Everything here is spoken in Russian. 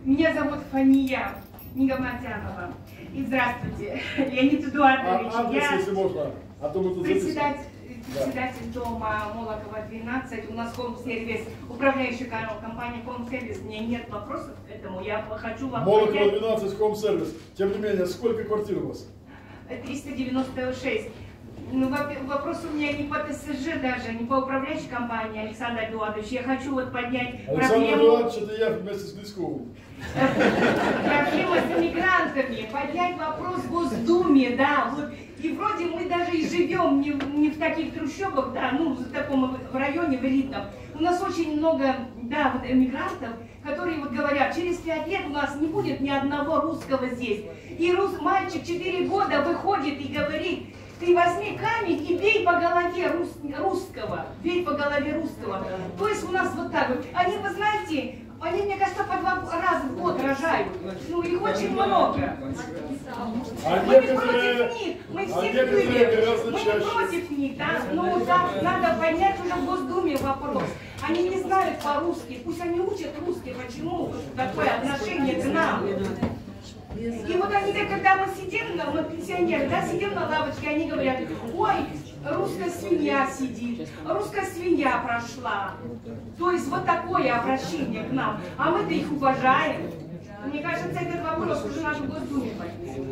Меня зовут Фания Нигаматянова. И здравствуйте, Леонид Эдуардович. Адрес, если можно, а то мы тут председатель дома Молокова, 12. У нас Home-сервис, управляющая компания Home-сервис. У меня нет вопросов к этому. Я хочу вам Молокова, 12, Home-сервис. Тем не менее, сколько квартир у вас? 396. Ну, вопрос у меня не по ТСЖ даже, не по управляющей компании, Александр Эдуардович. Я хочу вот поднять Александр Эдуардович, это я вместе с Близковым. Проблема с иммигрантами, поднять вопрос в Госдуме, да, вот. И вроде мы даже и живем не в таких трущобах, да, ну, в таком в районе, в элитном. У нас очень много, да, вот эмигрантов, которые вот говорят, через 5 лет у нас не будет ни одного русского здесь. И мальчик 4 года выходит и говорит: ты возьми камень и бей по голове русского, бей по голове русского. То есть у нас вот так вот. Они, вы знаете, они, мне кажется, по 2 раза в год рожают. Ну, их очень много. Мы не против них, мы все были. Мы не против них, да. Но да, надо поднять уже в Госдуме вопрос. Они не знают по-русски, пусть они учат русский, почему такое отношение к нам. И вот они, когда мы сидим, мы пенсионеры, да, сидим на лавочке, они говорят: ой, русская свинья сидит, русская свинья прошла. То есть вот такое обращение к нам. А мы-то их уважаем. Мне кажется, этот вопрос уже надо в Госдуме поднять.